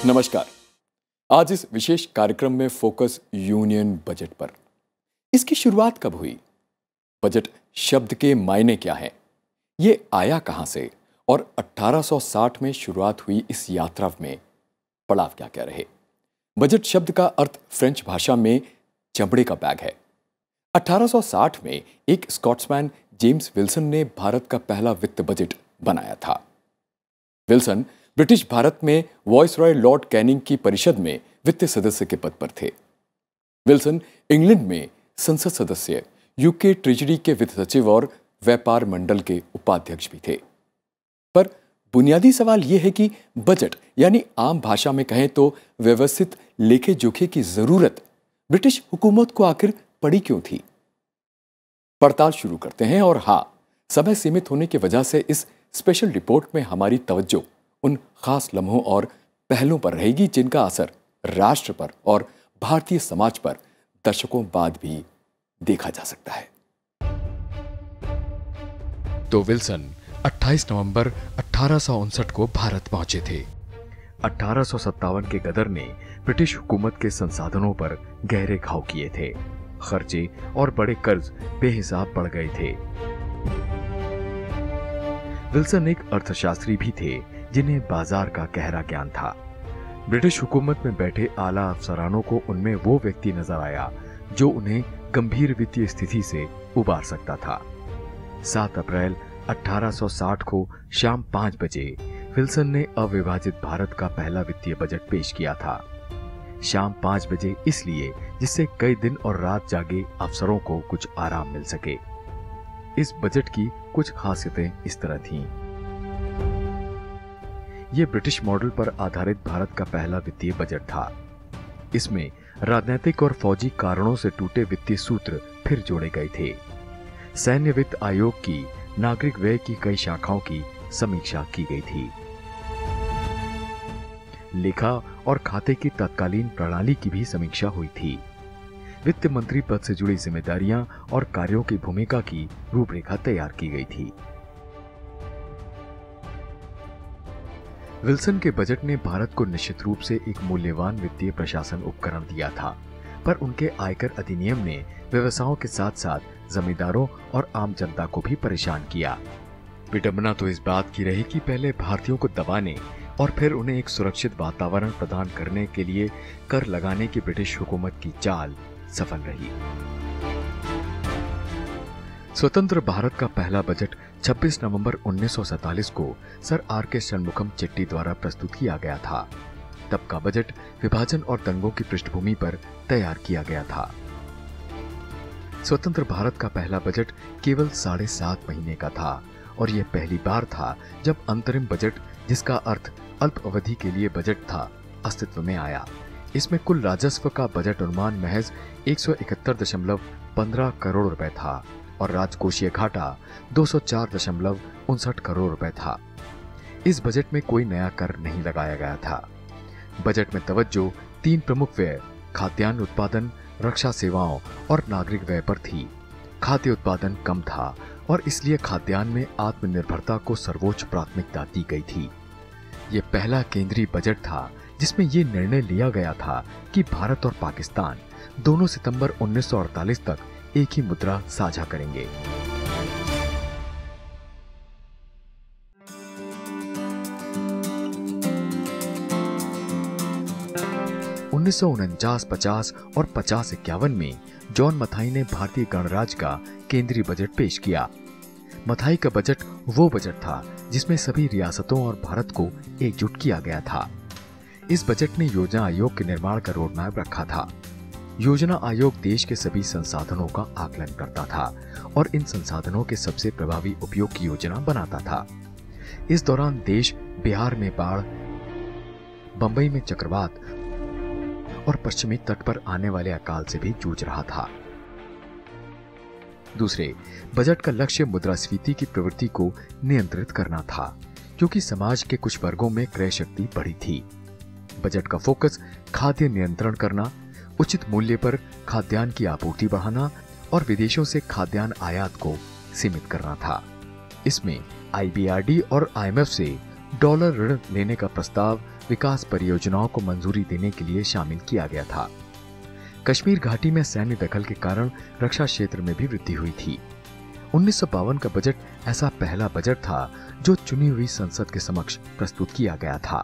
नमस्कार। आज इस विशेष कार्यक्रम में फोकस यूनियन बजट पर। इसकी शुरुआत कब हुई? बजट शब्द के मायने क्या हैं? ये आया कहां से? और 1860 में शुरुआत हुई इस यात्रा में पड़ाव क्या क्या रहे? बजट शब्द का अर्थ फ्रेंच भाषा में चमड़े का बैग है। 1860 में एक स्कॉट्समैन जेम्स विल्सन ने भारत का पहला वित्त बजट बनाया था। विल्सन ब्रिटिश भारत में वॉइसरॉय लॉर्ड कैनिंग की परिषद में वित्त सदस्य के पद पर थे। विल्सन इंग्लैंड में संसद सदस्य, यूके ट्रेजरी के वित्त सचिव और व्यापार मंडल के उपाध्यक्ष भी थे। पर बुनियादी सवाल यह है कि बजट यानी आम भाषा में कहें तो व्यवस्थित लेखे जोखे की जरूरत ब्रिटिश हुकूमत को आखिर पड़ी क्यों थी? पड़ताल शुरू करते हैं। और हाँ, समय सीमित होने की वजह से इस स्पेशल रिपोर्ट में हमारी तवज्जो उन खास लम्हों और पहलों पर रहेगी जिनका असर राष्ट्र पर और भारतीय समाज पर दशकों बाद भी देखा जा सकता है। तो विल्सन 28 नवंबर 1859 को भारत पहुंचे थे। 1857 के गदर ने ब्रिटिश हुकूमत के संसाधनों पर गहरे घाव किए थे। खर्चे और बड़े कर्ज बेहिसाब बढ़ गए थे। विल्सन एक अर्थशास्त्री भी थे जिन्हें बाजार का गहरा ज्ञान था। ब्रिटिश हुकूमत में बैठे आला अफसरानों को उनमें वो व्यक्ति नजर आया जो उन्हें गंभीर वित्तीय स्थिति से उबार सकता था। 7 अप्रैल 1860 को शाम 5 बजे विल्सन ने अविभाजित भारत का पहला वित्तीय बजट पेश किया था। शाम 5 बजे इसलिए जिससे कई दिन और रात जागे अफसरों को कुछ आराम मिल सके। इस बजट की कुछ खासियतें इस तरह थीं। यह ब्रिटिश मॉडल पर आधारित भारत का पहला वित्तीय बजट था। इसमें राजनीतिक और फौजी कारणों से टूटे वित्तीय सूत्र फिर जोड़े गए थे। सैन्य वित्त आयोग की नागरिक व्यय की कई शाखाओं की समीक्षा की गई थी। लेखा और खाते की तत्कालीन प्रणाली की भी समीक्षा हुई थी। वित्त मंत्री पद से जुड़ी जिम्मेदारियां और कार्यों की भूमिका की रूपरेखा तैयार की गई थी। विल्सन के बजट ने भारत को निश्चित रूप से एक मूल्यवान वित्तीय प्रशासन उपकरण दिया था, पर उनके आयकर अधिनियम ने व्यवसायों के साथ साथ जमींदारों और आम जनता को भी परेशान किया। विडंबना तो इस बात की रही कि पहले भारतीयों को दबाने और फिर उन्हें एक सुरक्षित वातावरण प्रदान करने के लिए कर लगाने की ब्रिटिश हुकूमत की चाल सफल रही। स्वतंत्र भारत का पहला बजट 26 नवंबर 1947 को सर आर.के. षणमुखम चेट्टी द्वारा प्रस्तुत किया गया था। तब का बजट विभाजन और दंगों की पृष्ठभूमि पर तैयार किया गया था। स्वतंत्र भारत का पहला बजट केवल 7.5 महीने का था और यह पहली बार था जब अंतरिम बजट, जिसका अर्थ अल्प अवधि के लिए बजट था, अस्तित्व में आया। इसमें कुल राजस्व का बजट अनुमान महज 171.15 करोड़ रुपए था और राजकोषीय घाटा 204.59 करोड़ रुपए था। इस बजट में कोई नया कर नहीं लगाया गया था। बजट में तवज्जो 3 प्रमुख व्यय, खाद्यान्न उत्पादन, रक्षा सेवाओं और नागरिक व्यय पर थी। खाद्य उत्पादन कम था और इसलिए खाद्यान्न में आत्मनिर्भरता को सर्वोच्च प्राथमिकता दी गई थी। यह पहला केंद्रीय बजट था जिसमें यह निर्णय लिया गया था कि भारत और पाकिस्तान दोनों सितंबर 1948 तक एक ही मुद्रा साझा करेंगे। उन्नीस 50 और 50-51 में जॉन मथाई ने भारतीय गणराज्य का केंद्रीय बजट पेश किया। मथाई का बजट वो बजट था जिसमें सभी रियासतों और भारत को एकजुट किया गया था। इस बजट ने योजना आयोग के निर्माण का रोडमैप रखा था। योजना आयोग देश के सभी संसाधनों का आकलन करता था और इन संसाधनों के सबसे प्रभावी उपयोग की योजना बनाता था। इस दौरान देश बिहार में बाढ़, बंबई में चक्रवात और पश्चिमी तट पर आने वाले अकाल से भी जूझ रहा था। दूसरे, बजट का लक्ष्य मुद्रास्फीति की प्रवृत्ति को नियंत्रित करना था, क्योंकि समाज के कुछ वर्गों में क्रय शक्ति बढ़ी थी। बजट का फोकस खाद्य नियंत्रण करना, उचित मूल्य पर खाद्यान्न की आपूर्ति बढ़ाना और विदेशों से खाद्यान्न आयात को सीमित करना था। इसमें IBRD और IMF से डॉलर ऋण लेने का प्रस्ताव विकास परियोजनाओं को मंजूरी देने के लिए शामिल किया गया था। कश्मीर घाटी में सैन्य दखल के कारण रक्षा क्षेत्र में भी वृद्धि हुई थी। 1952 का बजट ऐसा पहला बजट था जो चुनी हुई संसद के समक्ष प्रस्तुत किया गया था।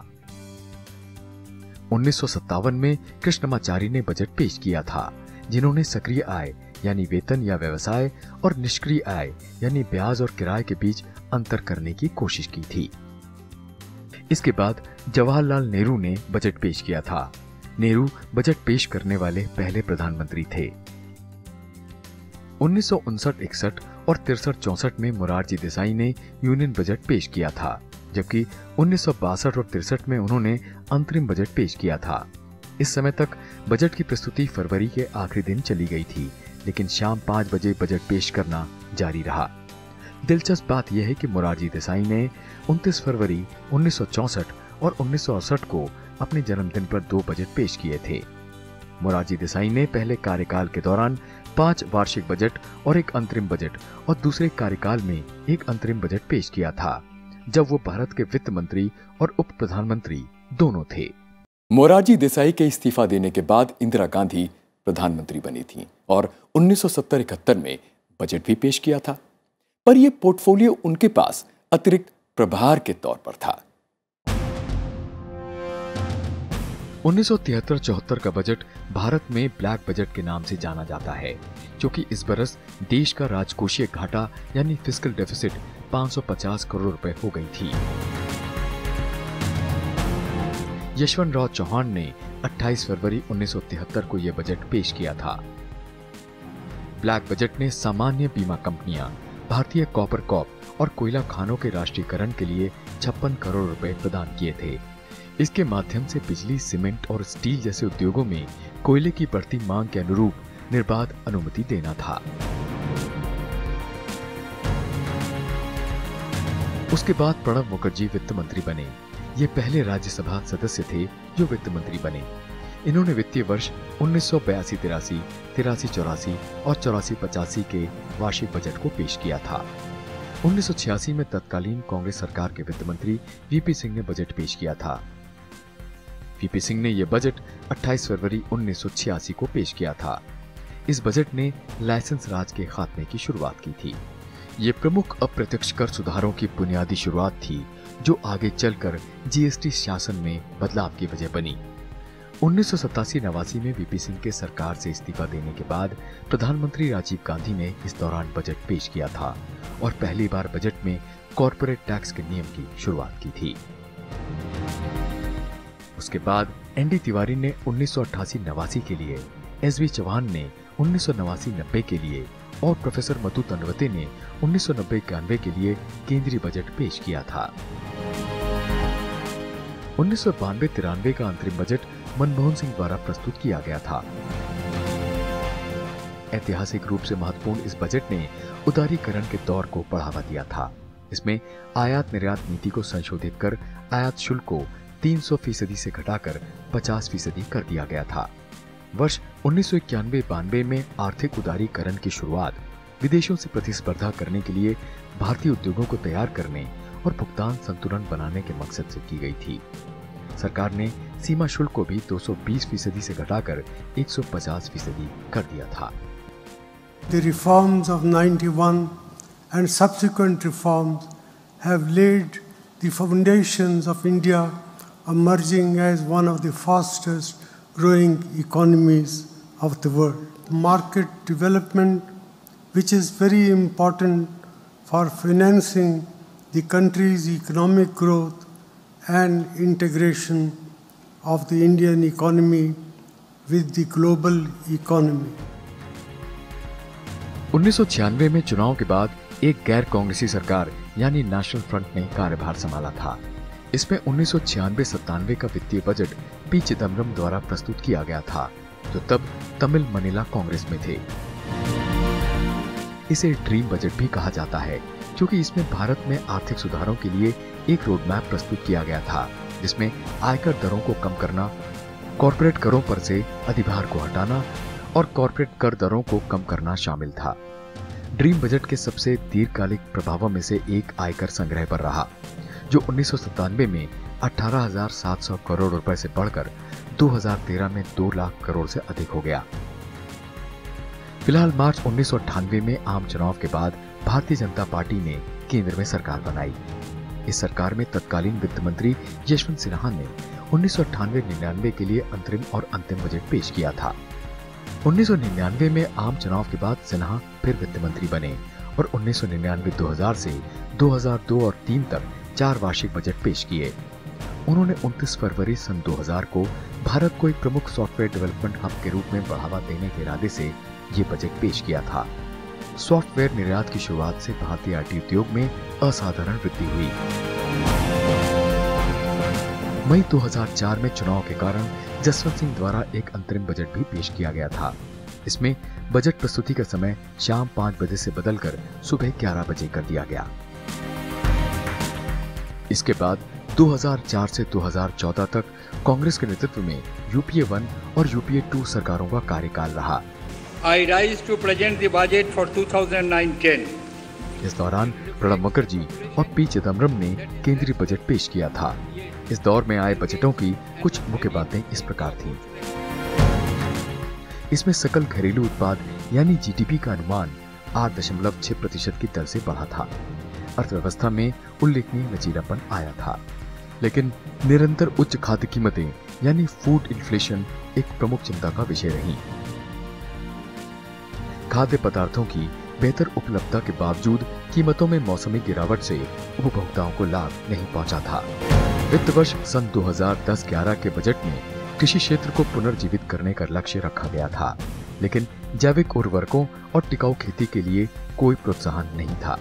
1957 में कृष्णमाचारी ने बजट पेश किया था, जिन्होंने सक्रिय आय यानी वेतन या व्यवसाय और निष्क्रिय आय यानी ब्याज और किराए के बीच अंतर करने की कोशिश की थी। इसके बाद जवाहरलाल नेहरू ने बजट पेश किया था। नेहरू बजट पेश करने वाले पहले प्रधानमंत्री थे। 1959-61 और 63-64 में मोरारजी देसाई ने यूनियन बजट पेश किया था, जबकि 1962 और 63 में उन्होंने अंतरिम बजट पेश किया था। इस समय तक बजट की प्रस्तुति फरवरी के आखिरी दिन चली गई थी, लेकिन शाम 5 बजे बजट पेश करना जारी रहा। दिलचस्प बात यह है कि मोरारजी देसाई ने 29 फरवरी 1964 और 1968 को अपने जन्मदिन पर 2 बजट पेश किए थे। मोरारजी देसाई ने पहले कार्यकाल के दौरान 5 वार्षिक बजट और एक अंतरिम बजट और दूसरे कार्यकाल में एक अंतरिम बजट पेश किया था, जब वो भारत के वित्त मंत्री और उप प्रधानमंत्री दोनों थे। मोरारजी देसाई के इस्तीफा देने के बाद इंदिरा गांधी प्रधानमंत्री बनी थीं और 1970-71 में बजट भी पेश किया था, पर यह पोर्टफोलियो उनके पास अतिरिक्त प्रभार के तौर पर था। 1973-74 का बजट भारत में ब्लैक बजट के नाम से जाना जाता है, क्योंकि इस बरस देश का राजकोषीय घाटा यानी फिस्कल डेफिसिट 550 करोड़ रुपए हो गई थी। यशवंतराव चौहान ने 28 फरवरी 1973 को यह बजट पेश किया था। ब्लैक बजट ने सामान्य बीमा कंपनियां, भारतीय कॉपर कॉर्प और कोयला खानों के राष्ट्रीयकरण के लिए 56 करोड़ रुपए प्रदान किए थे। इसके माध्यम से बिजली, सीमेंट और स्टील जैसे उद्योगों में कोयले की बढ़ती मांग के अनुरूप निर्बाध अनुमति देना था। उसके बाद प्रणब मुखर्जी वित्त मंत्री बने। ये पहले राज्यसभा सदस्य थे जो वित्त मंत्री बने। इन्होंने वित्तीय वर्ष 1982-83, 83-84 और 84-85 के वार्षिक बजट को पेश किया था। 1986 में तत्कालीन कांग्रेस सरकार के वित्त मंत्री वीपी सिंह ने बजट पेश किया था। वीपी सिंह ने यह बजट 28 फरवरी 1986 को पेश किया था। इस बजट ने लाइसेंस राज के खात्मे की शुरुआत की थी। ये प्रमुख अप्रत्यक्ष कर सुधारों की बुनियादी शुरुआत थी, जो आगे चलकर जीएसटी शासन में बदलाव की वजह बनी। 1987-89 में वीपी सिंह के सरकार से इस्तीफा देने के बाद प्रधानमंत्री राजीव गांधी ने इस दौरान बजट पेश किया था और पहली बार बजट में कॉर्पोरेट टैक्स के नियम की शुरुआत की थी। उसके बाद एनडी तिवारी ने 1988-89 के लिए, एसवी चौहान ने 1989-90 के लिए और प्रोफेसर मधु तनवते ने 1990-91 के लिए केंद्रीय बजट पेश किया था। 1992-93 का अंतरिम बजट मनमोहन सिंह द्वारा प्रस्तुत किया गया था। ऐतिहासिक रूप से महत्वपूर्ण इस बजट ने उदारीकरण के दौर को बढ़ावा दिया था। इसमें आयात निर्यात नीति को संशोधित कर आयात शुल्क को 300% से घटाकर 50% कर दिया गया था। वर्ष 1991-92 में आर्थिक उदारीकरण की शुरुआत विदेशों से प्रतिस्पर्धा करने के लिए भारतीय उद्योगों को तैयार करने और भुगतान संतुलन बनाने के मकसद से की गई थी। सरकार ने सीमा शुल्क को भी 220% से घटाकर 150% कर दिया था। The reforms of 91 and subsequent reforms have laid the foundations of India emerging as one of the fastest growing economies of the world. Market development, which is very important for financing the country's economic growth and integration of the Indian economy with the global economy. 1996 में चुनाव के बाद एक गैर कांग्रेसी सरकार यानी national front ने कार्यभार संभाला था। इसमें 1996-97 का वित्तीय बजट पी चिदम्बरम द्वारा प्रस्तुत किया गया था, जो तब तमिल मनीला कांग्रेस में थे। इसे ड्रीम बजट भी कहा जाता है, क्योंकि इसमें भारत में आर्थिक सुधारों के लिए एक रोड मैप प्रस्तुत किया गया था, जिसमें आयकर दरों को कम करना, कॉर्पोरेट करों पर से अधिभार को हटाना और कॉर्पोरेट कर दरों को कम करना शामिल था। ड्रीम बजट के सबसे दीर्घकालिक प्रभावों में से एक आयकर संग्रह पर रहा, जो 1997 में 18,700 करोड़ रुपए से बढ़कर 2013 में 2 लाख करोड़ से अधिक हो गया। फिलहाल मार्च 1998 में आम चुनाव के बाद भारतीय जनता पार्टी ने केंद्र में सरकार बनाई। इस सरकार में तत्कालीन वित्त मंत्री यशवंत सिन्हा ने 1998-99 के लिए अंतरिम और अंतिम बजट पेश किया था। 1999 में आम चुनाव के बाद सिन्हा फिर वित्त मंत्री बने और 1999-2000 से 2002 और 2003 तक 4 वार्षिक बजट पेश किए। उन्होंने 29 फरवरी सन 2000 को भारत को एक प्रमुख सॉफ्टवेयर डेवलपमेंट हब के रूप में बढ़ावा देने के इरादे से ये बजट पेश किया था। सॉफ्टवेयर निर्यात की शुरुआत से भारतीय आईटी उद्योग में असाधारण वृद्धि हुई। मई 2004 में चुनाव के कारण जसवंत सिंह द्वारा एक अंतरिम बजट भी पेश किया गया था। इसमें बजट प्रस्तुति का समय शाम 5 बजे से बदलकर सुबह 11 बजे कर दिया गया। इसके बाद 2004 से 2014 तक कांग्रेस के नेतृत्व में यूपीए 1 और यूपीए 2 सरकारों का कार्यकाल रहा। I rise to present the budget for 2009-10. इस दौरान प्रणब मुखर्जी और पी चिदम्बरम ने केंद्रीय बजट पेश किया था। इस दौर में आए बजटों की कुछ मुख्य बातें इस प्रकार थीं। इसमें सकल घरेलू उत्पाद यानी जीडीपी का अनुमान 8.6% की दर से बढ़ा था। अर्थव्यवस्था में उल्लेखनीय लचीलापन आया था, लेकिन निरंतर उच्च खाद्य कीमतें यानी फूड इन्फ्लेशन एक प्रमुख चिंता का विषय रही। खाद्य पदार्थों की बेहतर उपलब्धता के बावजूद कीमतों में मौसमी गिरावट से उपभोक्ताओं को लाभ नहीं पहुंचा था। वित्त वर्ष सन 2010-11 के बजट में कृषि क्षेत्र को पुनर्जीवित करने का लक्ष्य रखा गया था, लेकिन जैविक उर्वरकों और टिकाऊ खेती के लिए कोई प्रोत्साहन नहीं था।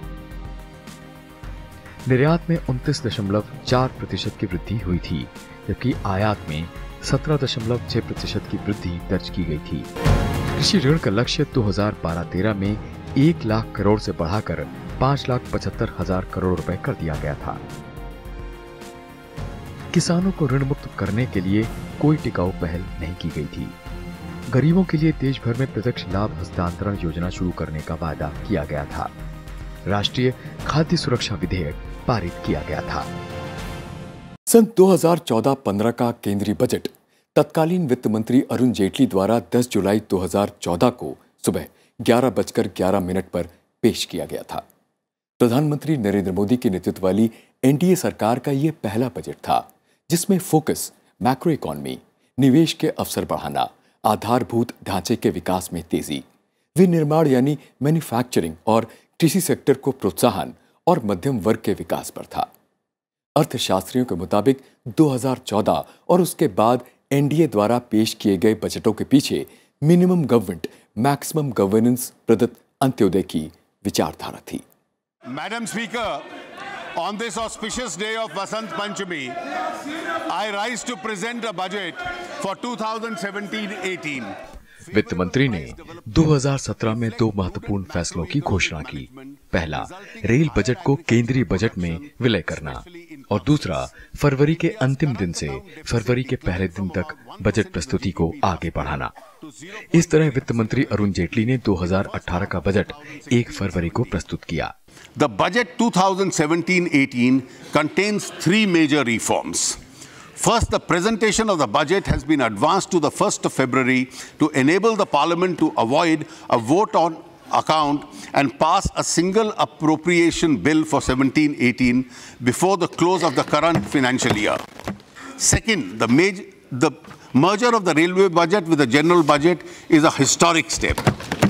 निर्यात में 29.4% की वृद्धि हुई थी, जबकि आयात में 17.6% की वृद्धि दर्ज की गई थी। कृषि ऋण का लक्ष्य 2012-13 में 1 लाख करोड़ से बढ़ाकर 5,75,000 करोड़ रुपए कर दिया गया था। किसानों को ऋण मुक्त करने के लिए कोई टिकाऊ पहल नहीं की गई थी। गरीबों के लिए देश भर में प्रत्यक्ष लाभ हस्तांतरण योजना शुरू करने का वादा किया गया था। राष्ट्रीय खाद्य सुरक्षा विधेयक पारित किया गया था। सन 2014-15 का केंद्रीय बजट तत्कालीन वित्त मंत्री अरुण जेटली द्वारा 10 जुलाई 2014 को सुबह 11:11 पर पेश किया गया था। प्रधानमंत्री नरेंद्र मोदी के नेतृत्व वाली एनडीए सरकार का यह पहला बजट था जिसमें फोकस मैक्रो इकोनॉमी, निवेश के अवसर बढ़ाना, आधारभूत ढांचे के विकास में तेजी, विनिर्माण यानी मैन्युफैक्चरिंग और कृषि सेक्टर को प्रोत्साहन और मध्यम वर्ग के विकास पर था। अर्थशास्त्रियों के मुताबिक 2014 और उसके बाद एनडीए द्वारा पेश किए गए बजटों के पीछे मिनिमम गवर्नमेंट मैक्सिमम गवर्नेंस प्रदत्त अंत्योदय की विचारधारा थी। Madam speaker, on this auspicious day of Vasant Panchami, I rise to present a budget for 2017-18. वित्त मंत्री ने 2017 में 2 महत्वपूर्ण फैसलों की घोषणा की। पहला, रेल बजट को केंद्रीय बजट में विलय करना और दूसरा, फरवरी के अंतिम दिन से फरवरी के पहले दिन तक बजट प्रस्तुति को आगे बढ़ाना। इस तरह वित्त मंत्री अरुण जेटली ने 2018 का बजट 1 फरवरी को प्रस्तुत किया। The budget 2017-18 contains 3 major reforms. First, the presentation of the budget has been advanced to the 1st of February to enable the Parliament to avoid a vote on account and pass a single appropriation bill for 17-18 before the close of the current financial year. Second, the merger of the railway budget with the general budget is a historic step.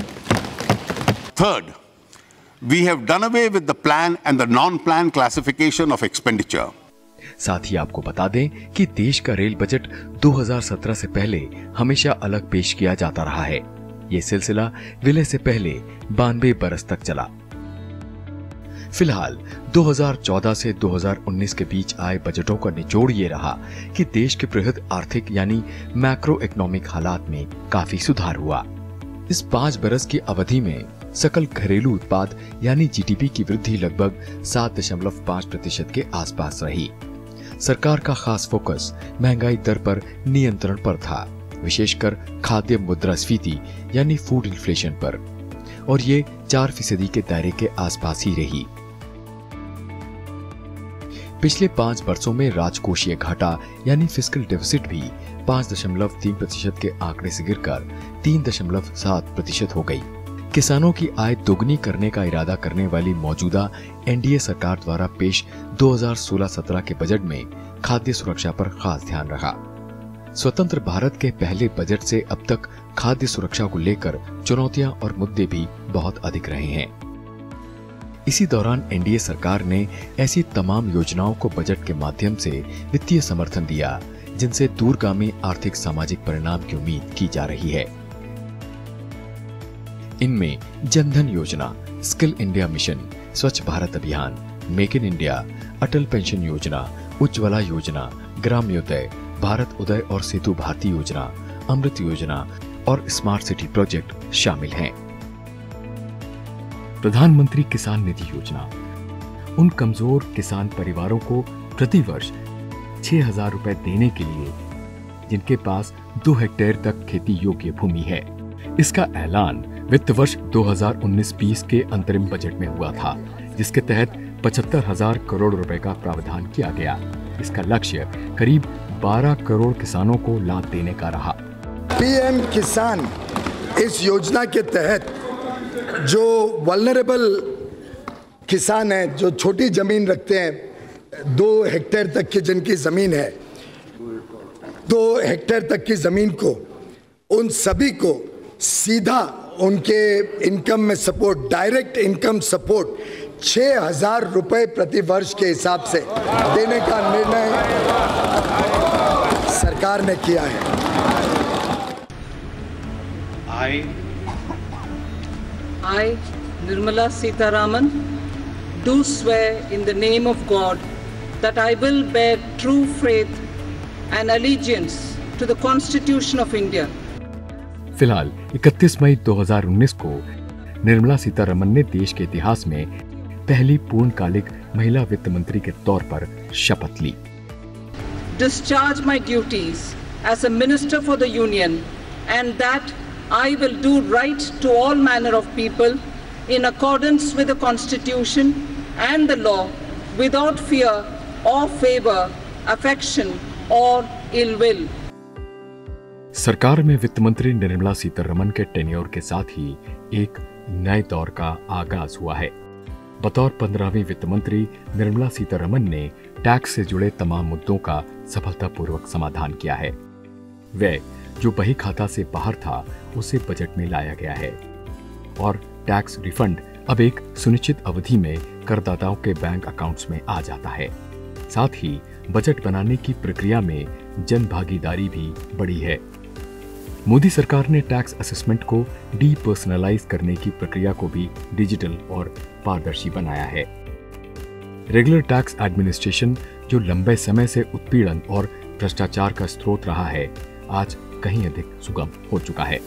Third, we have done away with the plan and the non-plan classification of expenditure. साथ ही आपको बता दें कि देश का rail budget 2017 से पहले हमेशा अलग पेश किया जाता रहा है। ये सिलसिला विलय से पहले 92 बरस तक चला। फिलहाल 2014 से 2019 के बीच आए बजटों का निचोड़ ये रहा कि देश के बृहद आर्थिक यानी मैक्रो इकोनॉमिक हालात में काफी सुधार हुआ। इस 5 बरस की अवधि में सकल घरेलू उत्पाद यानी जीडीपी की वृद्धि लगभग 7.5% के आसपास रही। सरकार का खास फोकस महंगाई दर पर नियंत्रण पर था, विशेषकर खाद्य मुद्रास्फीति यानी फूड इन्फ्लेशन पर, और ये 4% के दायरे के आसपास ही रही। पिछले 5 वर्षों में राजकोषीय घाटा यानी फिस्कल डेफिसिट भी 5.3% के आंकड़े से गिरकर 3.7% हो गई। किसानों की आय दोगुनी करने का इरादा करने वाली मौजूदा एनडीए सरकार द्वारा पेश 2016-17 के बजट में खाद्य सुरक्षा पर खास ध्यान रहा। स्वतंत्र भारत के पहले बजट से अब तक खाद्य सुरक्षा को लेकर चुनौतियां और मुद्दे भी बहुत अधिक रहे हैं। इसी दौरान एनडीए सरकार ने ऐसी तमाम योजनाओं को बजट के माध्यम से वित्तीय समर्थन दिया जिनसे दूरगामी आर्थिक सामाजिक परिणाम की उम्मीद की जा रही है। इनमें जनधन योजना, स्किल इंडिया मिशन, स्वच्छ भारत अभियान, make in India, Atal pension योजना, उज्ज्वला योजना, ग्राम्योदय, भारत उदय और सेतु भारती योजना, अमृत योजना और स्मार्ट सिटी प्रोजेक्ट शामिल हैं। प्रधानमंत्री किसान निधि योजना उन कमजोर किसान परिवारों को प्रति वर्ष 6,000 रुपए देने के लिए जिनके पास 2 हेक्टेयर तक खेती योग्य भूमि है। इसका ऐलान वित्त वर्ष 2019-20 के अंतरिम बजट में हुआ था, जिसके तहत 75,000 करोड़ रुपए का प्रावधान किया गया। इसका लक्ष्य करीब 12 करोड़ किसानों को लाभ देने का रहा। पीएम किसान इस योजना के तहत जो वल्नरेबल किसान हैं, जो छोटी जमीन रखते हैं, 2 हेक्टेयर तक की जिनकी जमीन है, 2 हेक्टेयर तक की जमीन को, उन सभी को सीधा उनके इनकम में सपोर्ट, डायरेक्ट इनकम सपोर्ट 6,000 रुपए प्रति वर्ष के हिसाब से देने का निर्णय सरकार ने किया है। I, Nirmala Sitharaman, do swear in the name of God that I will bear true faith and allegiance to the Constitution of India. फिलहाल 31 मई 2019 को निर्मला सीतारमन ने देश के इतिहास में पहली पूर्णकालिक महिला वित्त मंत्री के तौर पर शपथ ली। Discharge my duties as a minister for the Union and that I will do right to all manner of people in accordance with the Constitution and the law without fear or favor, affection or ill will. सरकार में वित्त मंत्री निर्मला सीतारमन के tenure के साथ ही एक नए दौर का आगाज हुआ है। बतौर 15वीं वित्त मंत्री निर्मला सीतारमन ने टैक्स से जुड़े तमाम मुद्दों का सफलतापूर्वक समाधान किया है। व्यय जो बही खाता से बाहर था उसे बजट में लाया गया है और टैक्स रिफंड अब एक सुनिश्चित अवधि में करदाताओं के बैंक अकाउंट्स में आ जाता है। साथ ही बजट बनाने की प्रक्रिया में जन भागीदारी भी बढ़ी है। मोदी सरकार ने टैक्स असेसमेंट को डीपर्सनलाइज करने की प्रक्रिया को भी डिजिटल और पारदर्शी बनाया है। रेगुलर टैक्स एडमिनिस्ट्रेशन जो लंबे समय से उत्पीड़न और भ्रष्टाचार का स्रोत रहा है, आज कहीं अधिक सुगम हो चुका है।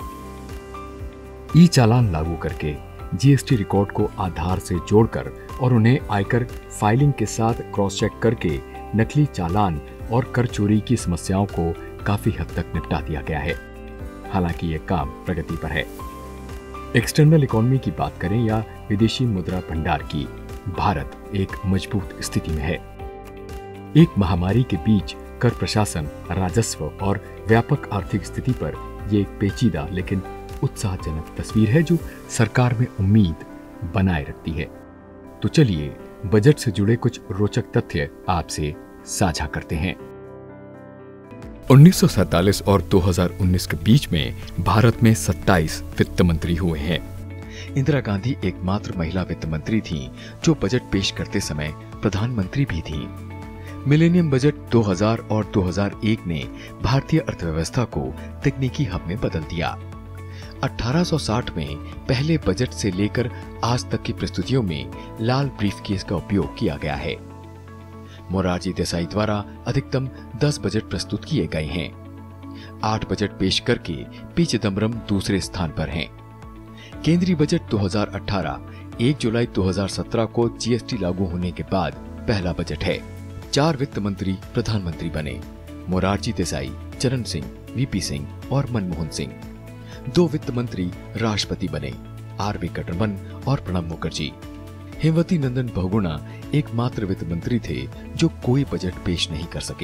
ई चालान लागू करके जीएसटी रिकॉर्ड को आधार से जोड़कर और उन्हें आयकर फाइलिंग के साथ क्रॉस चेक करके नकली चालान और कर चोरी की समस्याओं को काफी हद तक निपटा दिया गया है। हालांकि ये काम प्रगति पर है। एक्सटर्नल इकोनॉमी की बात करें या विदेशी मुद्रा भंडार की, भारत एक मजबूत स्थिति में है। एक महामारी के बीच कर प्रशासन, राजस्व और व्यापक आर्थिक स्थिति पर यह एक पेचीदा लेकिन उत्साहजनक तस्वीर है जो सरकार में उम्मीद बनाए रखती है। तो चलिए बजट से जुड़े कुछ रोचक तथ्य आपसे साझा करते हैं। 1947 और 2019 के बीच में भारत में 27 वित्त मंत्री हुए हैं। इंदिरा गांधी एकमात्र महिला वित्त मंत्री थीं जो बजट पेश करते समय प्रधानमंत्री भी थीं। मिलेनियम बजट 2000 और 2001 ने भारतीय अर्थव्यवस्था को तकनीकी हब में बदल दिया। 1860 में पहले बजट से लेकर आज तक की प्रस्तुतियों में लाल ब्रीफकेस का उपयोग किया गया है। मोरारजी देसाई द्वारा अधिकतम 10 बजट प्रस्तुत किए गए हैं। 8 बजट पेश करके पी चिदम्बरम दूसरे स्थान पर हैं। केंद्रीय बजट 2018 1 जुलाई 2017 को जीएसटी लागू होने के बाद पहला बजट है। 4 वित्त मंत्री प्रधानमंत्री बने, मोरारजी देसाई, चरण सिंह, वीपी सिंह और मनमोहन सिंह। 2 वित्त मंत्री राष्ट्रपति बने, आर वेंकटरमन और प्रणब मुखर्जी। हेमवती नंदन बहुगुणा एकमात्र वित्त मंत्री थे जो कोई बजट पेश नहीं कर सके।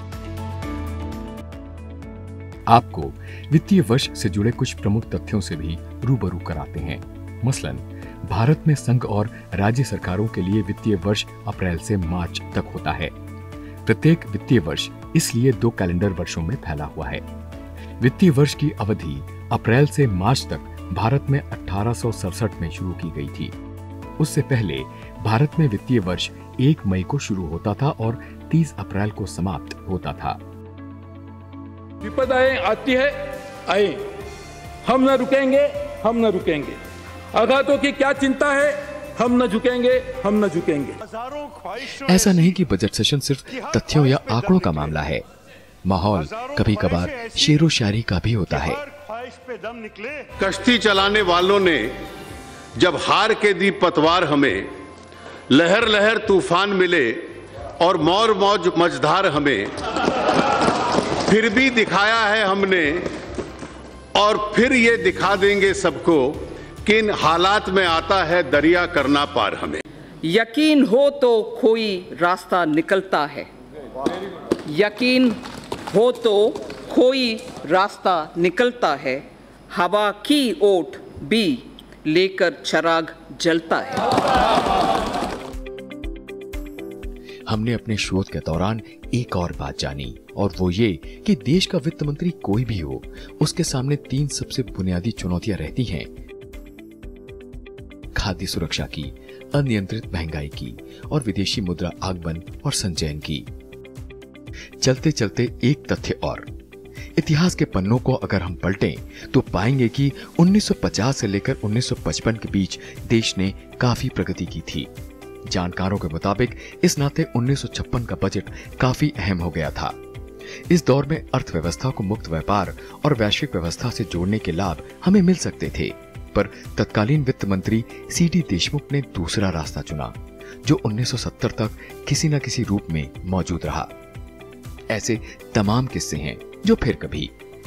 आपको वित्तीय वर्ष से जुड़े कुछ प्रमुख तथ्यों से भी रूबरू कराते हैं। मसलन भारत में संघ और राज्य सरकारों के लिए वित्तीय वर्ष अप्रैल से मार्च तक होता है। प्रत्येक वित्तीय वर्ष इसलिए 2 कैलेंडर वर्षों में फैला हुआ है। वित्तीय वर्ष की अवधि अप्रैल से मार्च तक भारत में 1867 में शुरू की गई थी। उससे पहले भारत में वित्तीय वर्ष 1 मई को शुरू होता था और 30 अप्रैल को समाप्त होता था। विपदाएं आती है, आए, हम न रुकेंगे, हम न रुकेंगे। आघातों की क्या चिंता है, हम न झुकेंगे, हम न झुकेंगे। ऐसा नहीं कि बजट सेशन सिर्फ तथ्यों या आंकड़ों का मामला है। माहौल कभी कभार शेरो शायरी का भी होता है। कश्ती चलाने वालों ने जब हार के दी पतवार हमें, लहर लहर तूफान मिले और मौर मौज मझधार हमें, फिर भी दिखाया है हमने और फिर ये दिखा देंगे सबको किन हालात में आता है दरिया करना पार हमें। यकीन हो तो कोई रास्ता निकलता है, यकीन हो तो कोई रास्ता निकलता है, हवा की ओट भी लेकर चिराग जलता है। हमने अपने शोध के दौरान एक और बात जानी, और वो ये कि देश का वित्त मंत्री कोई भी हो, उसके सामने 3 सबसे बुनियादी चुनौतियां रहती हैं। खाद्य सुरक्षा की, अनियंत्रित महंगाई की और विदेशी मुद्रा आगमन और संचयन की। चलते चलते एक तथ्य और, इतिहास के पन्नों को अगर हम पलटें तो पाएंगे कि 1950 से लेकर 1955 के बीच देश ने काफी प्रगति की थी। जानकारों के मुताबिक इस नाते 1956 का बजट काफी अहम हो गया था। इस दौर में अर्थव्यवस्था को मुक्त व्यापार और वैश्विक व्यवस्था से जोड़ने के लाभ हमें मिल सकते थे, पर तत्कालीन वित्त मंत्री सीडी देशमुख ने दूसरा रास्ता चुना, जो 1970 तक किसी न किसी रूप में मौजूद रहा। ऐसे तमाम किस्से हैं जो फिर कभी।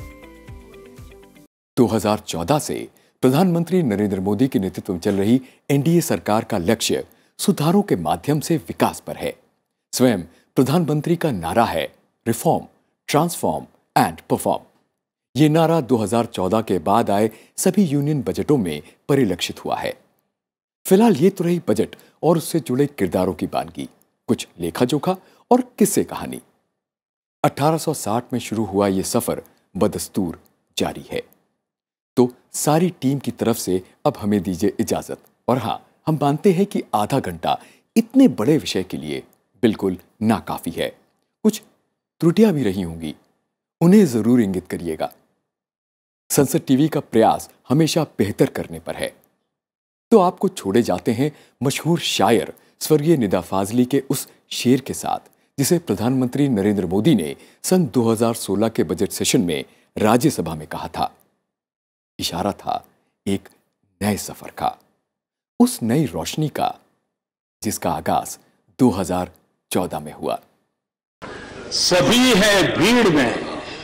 2014 से प्रधानमंत्री नरेंद्र मोदी के नेतृत्व में चल रही एनडीए सरकार का लक्ष्य सुधारों के माध्यम से विकास पर है। स्वयं प्रधानमंत्री का नारा है रिफॉर्म, ट्रांसफॉर्म एंड परफॉर्म। ये नारा 2014 के बाद आए सभी यूनियन बजटों में परिलक्षित हुआ है। फिलहाल ये तो रही बजट और उससे जुड़े किरदारों की बानगी, कुछ लेखा जोखा और किस्से कहानी। 1860 में शुरू हुआ ये सफर बदस्तूर जारी है। तो सारी टीम की तरफ से अब हमें दीजिए इजाजत, और हाँ, हम मानते हैं कि आधा घंटा इतने बड़े विषय के लिए बिल्कुल नाकाफी है। कुछ त्रुटियां भी रही होंगी, उन्हें जरूर इंगित करिएगा। संसद टीवी का प्रयास हमेशा बेहतर करने पर है। तो आपको छोड़े जाते हैं मशहूर शायर स्वर्गीय निदा फाजली के उस शेर के साथ, जिसे प्रधानमंत्री नरेंद्र मोदी ने सन 2016 के बजट सेशन में राज्यसभा में कहा था। इशारा था एक नए सफर का, उस नई रोशनी का जिसका आगाज 2014 में हुआ। सभी है भीड़ में,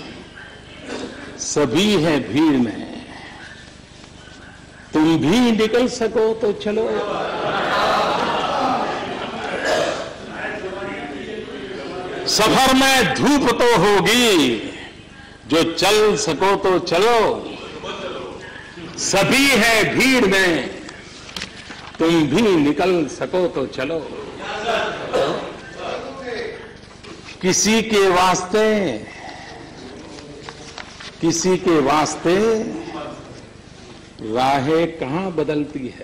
सभी है भीड़ में, तुम भी निकल सको तो चलो। सफर में धूप तो होगी, जो चल सको तो चलो। सभी है भीड़ में, तुम भी निकल सको तो चलो। किसी के वास्ते, किसी के वास्ते राहें कहां बदलती है।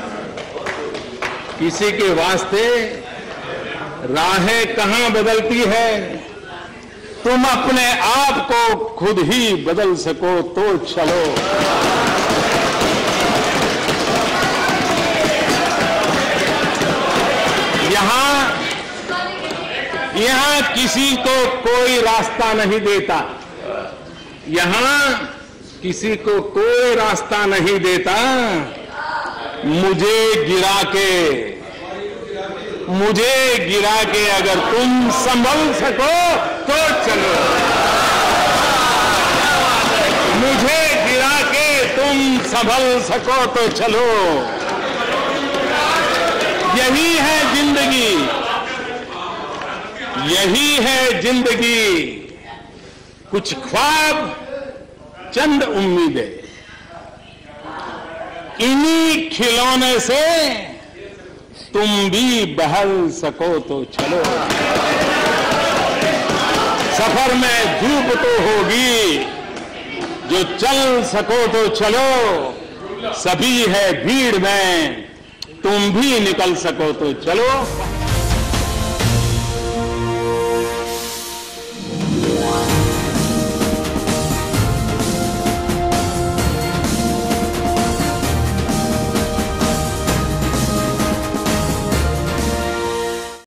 किसी के वास्ते राहें कहां बदलती है। तुम अपने आप को खुद ही बदल सको तो चलो। यहां किसी को कोई रास्ता नहीं देता, यहां किसी को कोई रास्ता नहीं देता। मुझे गिरा के अगर तुम संभल सको तो चलो। मुझे गिरा के तुम संभल सको तो चलो। यही है जिंदगी, यही है जिंदगी, कुछ ख्वाब चंद उम्मीदें, इन्हीं खिलौने से तुम भी बहल सको तो चलो। सफर में धूप तो होगी, जो चल सको तो चलो। सभी है भीड़ में, तुम भी निकल सको तो चलो।